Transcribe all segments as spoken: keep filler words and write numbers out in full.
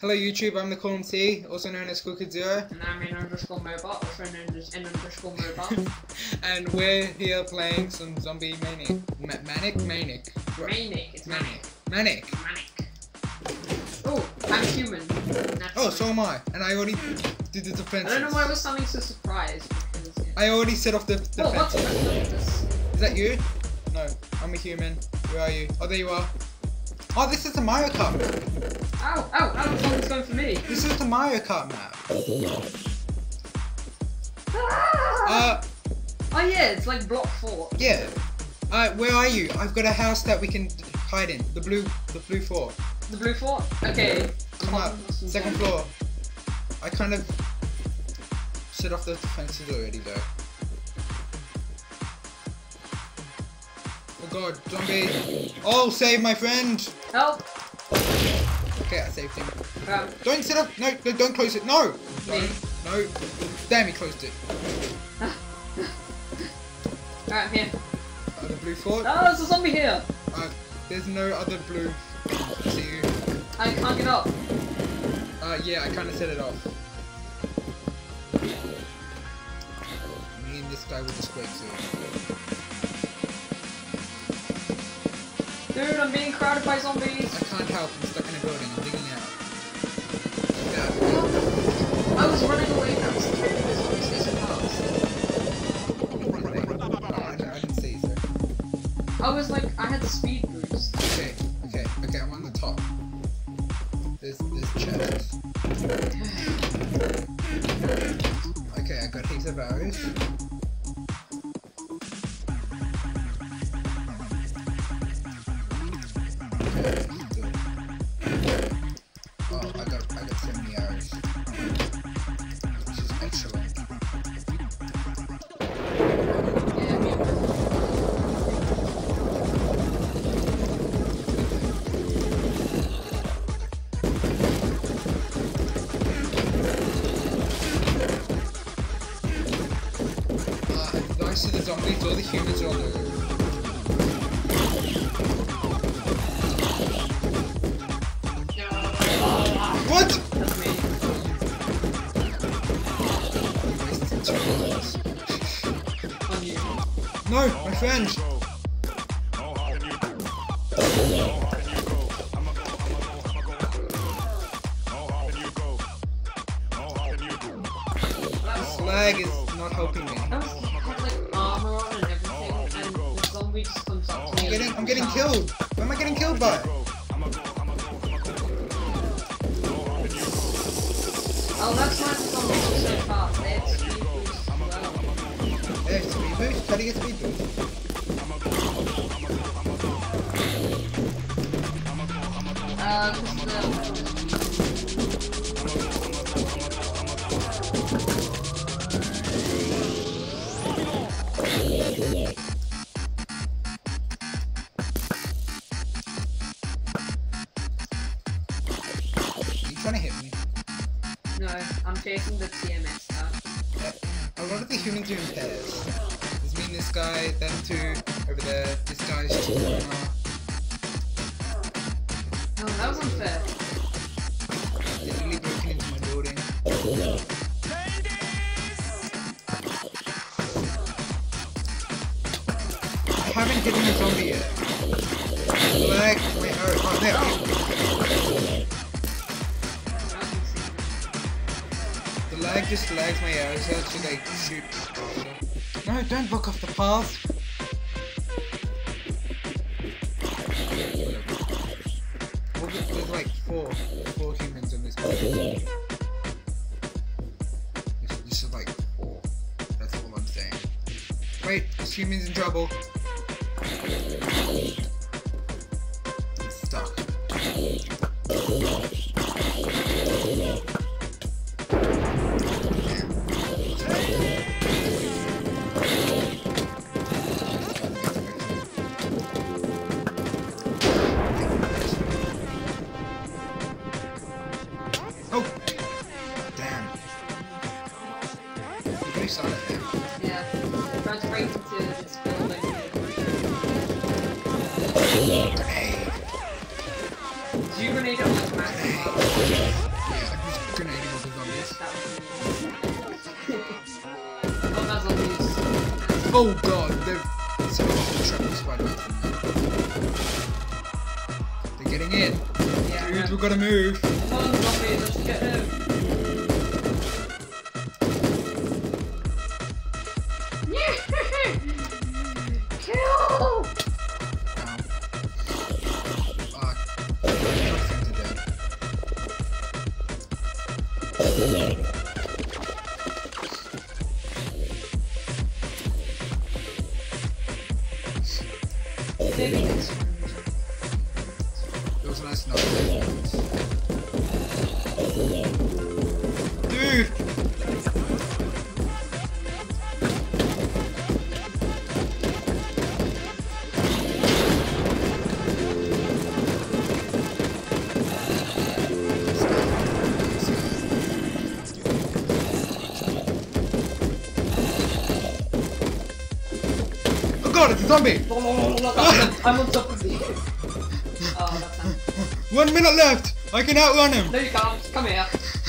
Hello YouTube, I'm the Column T, also known as Crooked Zero. And I'm in underscore mobile, also known as N underscore mobile. And we're here playing some Zombie Manic. Ma Manic? Manic. Manic, it's Manic. Manic. Manic. Oh, I'm human. Oh, so am I. And I already did the defenses. I don't know why I was sounding so surprised. Because, yeah. I already set off the defenses. Oh, what's this? Is that you? No, I'm a human. Where are you? Oh, there you are. Oh, this is the Mario Kart map. Ow, ow, ow, something's going for me. This is the Mario Kart map. Ah! Uh, oh yeah, it's like block four. Yeah. Uh, where are you? I've got a house that we can hide in. The blue, the blue floor. The blue fort? Okay. Come up. Second floor. I kind of set off the defenses already though. Oh god, zombie! Oh, save my friend! Help! Okay, I saved him. Um, don't set up! No, no, don't close it! No! No, me. no. Damn, he closed it. Alright, I'm here. Uh, the blue fort? Oh, there's a zombie here! Uh, there's no other blue. I see you. I can't get up. Uh, yeah, I kind of set it off. Me and this guy will just break through. Dude, I'm being crowded by zombies. I can't help. I'm stuck in a building. I'm digging out. Yeah. I was running away from security because zombies so fast. No, I, I didn't see so. I was like, I had the speed boost. Okay, okay, okay. I'm on the top. There's there's chests. Okay, I got heaps of arrows. Oh, I got I got so many arrows. This is excellent. Yeah, me. Uh, nice to the zombies, all the humans are on the roof. What? That's me. On you. No, my friend. This lag is not helping me. I was had like armor on and everything, and the zombie just comes up to me. I'm getting, I'm getting killed. Who am I getting killed by? Oh, that's why the zombies are so fast. They had speed boost as well. Hey, speed boost? How do you get speed boost? Uh, cause the... Are you trying to hit me? No, I'm chasing the T M S stuff. A lot of the humans are in pairs. There's me and this guy, them two, over there, this guy's just in the corner. Oh, that was unfair. Literally broken into my building. I haven't hit a zombie yet. Lag, wait, oh, oh, there. The lag just lags my arrows out so they shoot faster. No, don't block off the path. Well, there's there's like four, four humans in this building. This, this is like four. That's all I'm saying. Wait, this human's in trouble. It's stuck. Oh! Damn. You really saw that there. Yeah, I'm trying to break into this building. Grenade. Did you grenade up like massive? Oh god, they're someone trapped the spider. They're getting in. Yeah, Dude, yeah. we've got to move. Come on, zombie, let's get him. Kill! Maybe this one. It was a nice night. Dude! Oh god, it's a zombie! I'm on top of you. Oh, that's not... One minute left! I can outrun him! No, you can't. Come here.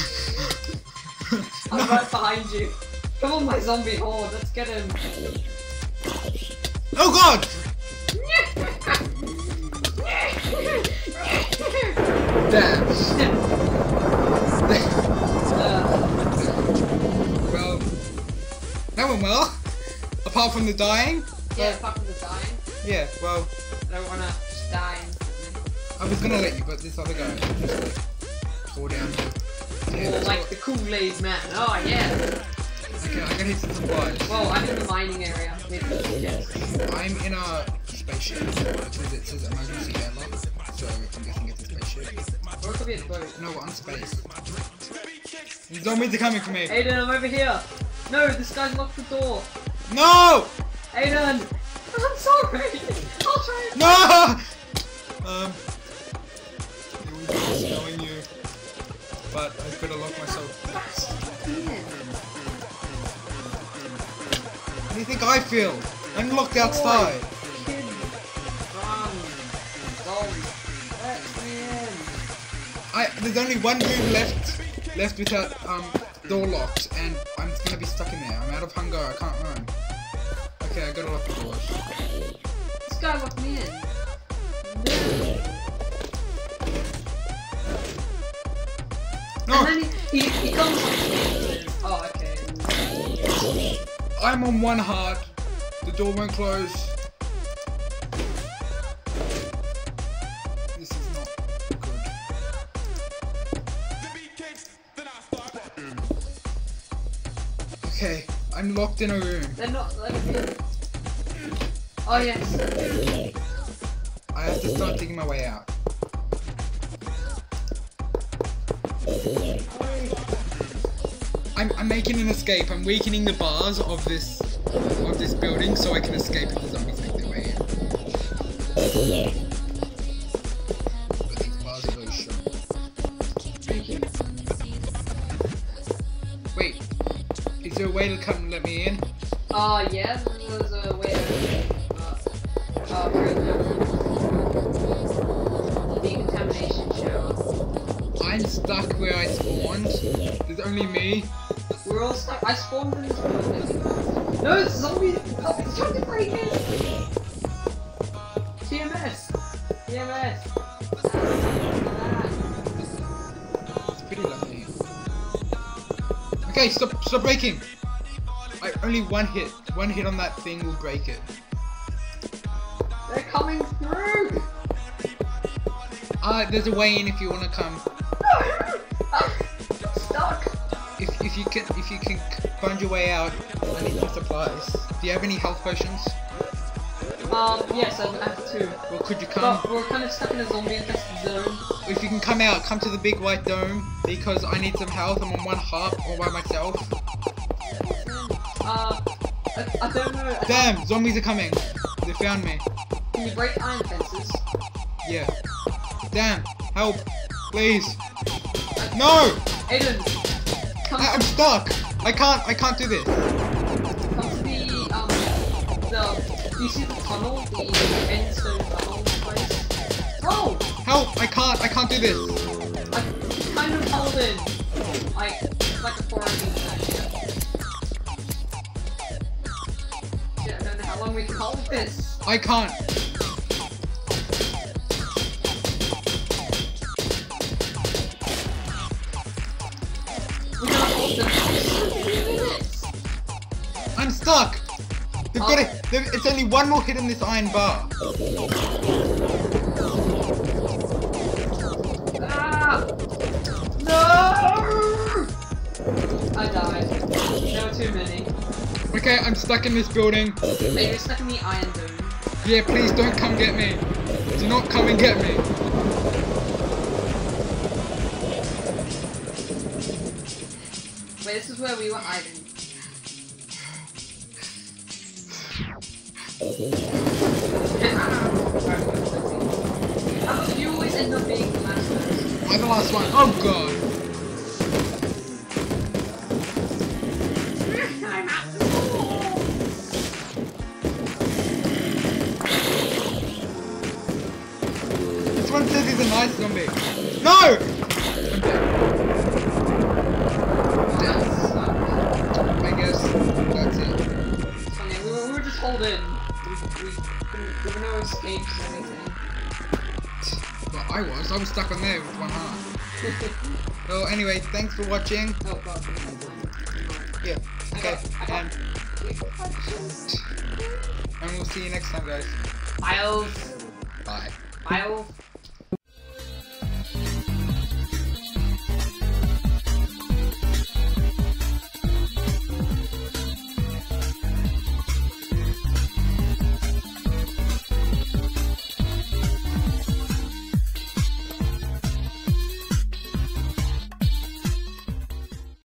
I'm right behind you. Come on, my zombie horde. Let's get him. Oh god! Damn. Well, that went well. Apart from the dying. Yeah, apart from the dying. Yeah, well, I don't wanna just die instantly. I was gonna let you, but this other guy just like fall down. Yeah, Or that's like all- the Kool-Aid man. Oh yeah. Okay, I can hit some supplies. Well, I'm in the mining area. Yes. I'm in a spaceship, because it says emergency airlock, so I'm guessing it's a spaceship. Or it could be a boat. No, on space. The zombies are coming for me. Aiden, I'm over here. No, this guy's locked the door. No! Aiden! I'm sorry! I'll try it. No! Um, it was just knowing you, but I better lock myself. How do you think I feel? I'm locked outside. Kid, run, zombie, let me in. I there's only one room left left without um door locked, and I'm gonna be stuck in there. I'm out of hunger. I can't run. Okay, I gotta lock the doors. This guy locked me in. No, And then he, he, he comes. Oh, okay. I'm on one heart. The door won't close. This is not good. Okay, I'm locked in a room. They're not letting me in. Oh, yes. I have to start digging my way out. I'm, I'm making an escape. I'm weakening the bars of this of this building so I can escape if the zombies make their way in. But these bars are very strong. Wait, is there a way to come let me in? Uh, yeah, there's a way to. Uh, uh, through the decontamination shower. I'm stuck where I spawned. There's only me. We're all stuck. I spawned in this building. No, it's zombie! Oh, it's trying to break in! T M S! T M S! It's pretty lucky. Okay, stop, stop breaking. I only one hit. One hit on that thing will break it. They're coming through! Uh, there's a way in if you want to come. No! I'm stuck! If if you can if you can find your way out, I need some supplies. Do you have any health potions? Um, yes, I have two. Well, could you come? But we're kind of stuck in a zombie infested zone. If you can come out, come to the big white dome because I need some health. I'm on one heart all by myself. Uh, I, I don't know. I Damn, zombies are coming. They found me. Can you break iron fences? Yeah. Damn, help, please. No! Aiden, come I, I'm stuck. I can't. I can't do this. Come to the, um, the, do you see the tunnel? The endstone tunnel place? Oh! Help! I can't. I can't do this. I kind of held in. Like, it's like a quarantine section. Yeah, long we can hold this. I can't. We gotta hold this. I'm stuck. They've Oh. got it. They've, it's only one more hit in this iron bar. Ah! No! I died. There were too many. Okay, I'm stuck in this building. Hey, you're stuck in the iron dome. Yeah, please don't come get me. Do not come and get me. Wait, this is where we were hiding. How do you always end up being the last person? I'm the last one. Oh god. I'm at the wall! This one says he's a nice zombie. No! I'm dead. I guess that's it. Funny, we were, we were just holding. We, we, couldn't- there were no escapes or anything. Well, I was. I was stuck on there with one heart. Well, anyway, thanks for watching. Oh god. Yeah. I Okay. got, I got And, and we'll see you next time, guys. Files. Bye. Files.